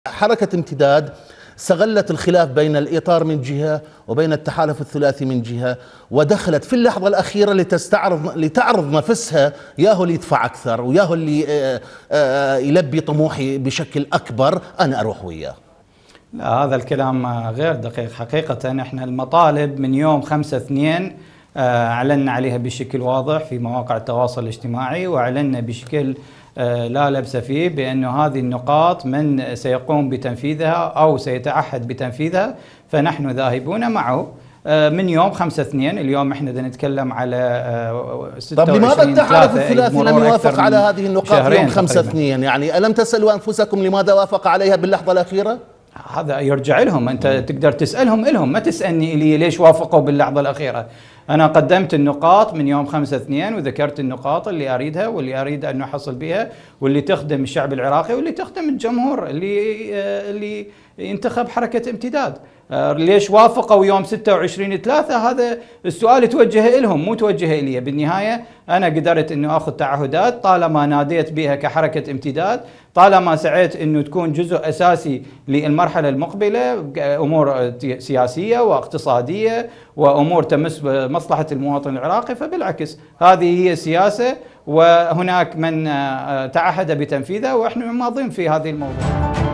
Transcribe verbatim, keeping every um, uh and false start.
حركة امتداد استغلت الخلاف بين الإطار من جهة وبين التحالف الثلاثي من جهة، ودخلت في اللحظة الأخيرة لتستعرض لتعرض نفسها، ياهو اللي يدفع أكثر وياهو اللي يلبي طموحي بشكل أكبر أنا أروح وياه. لا، هذا الكلام غير دقيق. حقيقة احنا المطالب من يوم خمسة اثنين أعلنا عليها بشكل واضح في مواقع التواصل الاجتماعي، وأعلنا بشكل لا لبس فيه بأن هذه النقاط من سيقوم بتنفيذها أو سيتعهد بتنفيذها فنحن ذاهبون معه من يوم خمسة اثنين. اليوم احنا نتكلم على ستة وعشرين. طب لماذا التحالف الثلاثي لم يوافق على هذه النقاط يوم خمسة اثنين؟ يعني ألم تسألوا أنفسكم لماذا وافق عليها باللحظة الأخيرة؟ هذا يرجع لهم، أنت تقدر تسألهم إلهم، ما تسألني لي ليش وافقوا باللحظة الأخيرة. أنا قدمت النقاط من يوم خمسة اثنين وذكرت النقاط اللي أريدها واللي أريد أن أحصل بها واللي تخدم الشعب العراقي واللي تخدم الجمهور اللي اللي ينتخب حركة امتداد. ليش وافقوا يوم ستة وعشرين ثلاثة؟ هذا السؤال توجه لهم مو توجه إلي. بالنهاية أنا قدرت أنه أخذ تعهدات طالما ناديت بها كحركة امتداد، طالما سعيت أنه تكون جزء أساسي للمرحلة المقبلة، أمور سياسية واقتصادية وأمور تمس مصلحة المواطن العراقي. فبالعكس هذه هي السياسة، وهناك من تعهد بتنفيذها وإحنا ماضين في هذه الموضوع.